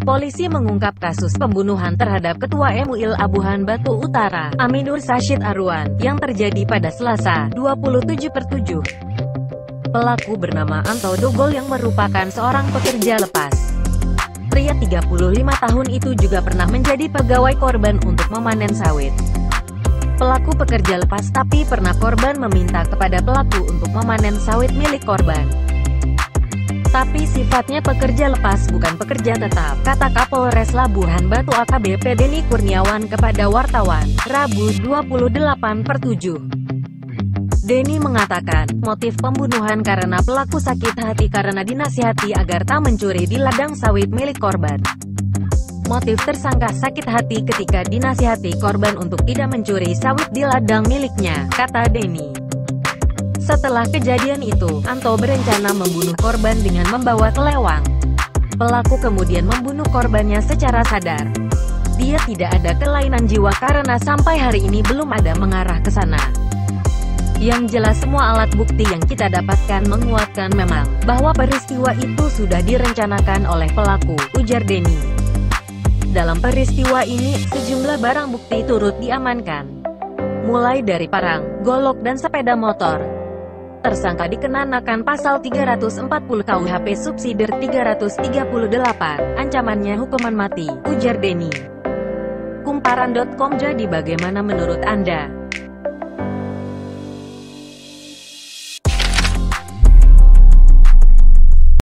Polisi mengungkap kasus pembunuhan terhadap Ketua MUI Labuhan Batu Utara, Aminur Syahid Arwan, yang terjadi pada Selasa, 27/7. Pelaku bernama Anto Dogol yang merupakan seorang pekerja lepas. Pria 35 tahun itu juga pernah menjadi pegawai korban untuk memanen sawit. Pelaku pekerja lepas tapi pernah korban meminta kepada pelaku untuk memanen sawit milik korban. Tapi sifatnya pekerja lepas bukan pekerja tetap, kata Kapolres Labuhan Batu AKBP Denny Kurniawan kepada wartawan, Rabu 28/7. Denny mengatakan, motif pembunuhan karena pelaku sakit hati karena dinasihati agar tak mencuri di ladang sawit milik korban. Motif tersangka sakit hati ketika dinasihati korban untuk tidak mencuri sawit di ladang miliknya, kata Denny. Setelah kejadian itu, Anto berencana membunuh korban dengan membawa kelewang. Pelaku kemudian membunuh korbannya secara sadar. Dia tidak ada kelainan jiwa karena sampai hari ini belum ada mengarah ke sana. Yang jelas semua alat bukti yang kita dapatkan menguatkan memang, bahwa peristiwa itu sudah direncanakan oleh pelaku, ujar Denny. Dalam peristiwa ini, sejumlah barang bukti turut diamankan. Mulai dari parang, golok dan sepeda motor. Tersangka dikenakan pasal 340 KUHP subsider 338, ancamannya hukuman mati, ujar Denny. Kumparan.com. Jadi bagaimana menurut Anda?